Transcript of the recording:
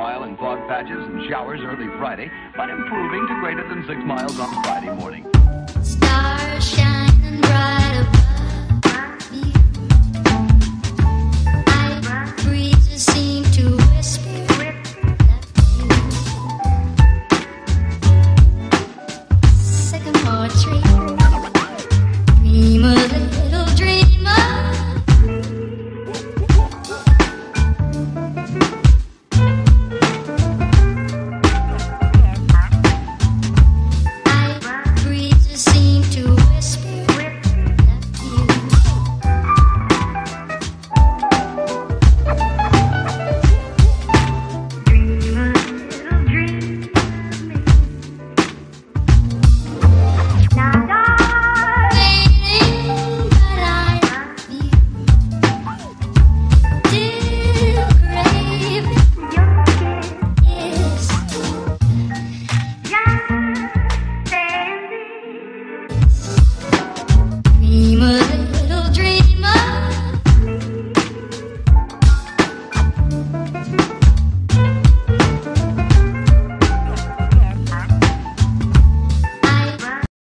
mile in fog patches and showers early Friday, but improving to greater than 6 miles on Friday morning. Stars shining bright above you. Night breezes seem to whisper sycamore tree. Dream a little dreamer. Night breezes seem to whisper love you. Dream a little dream. Dream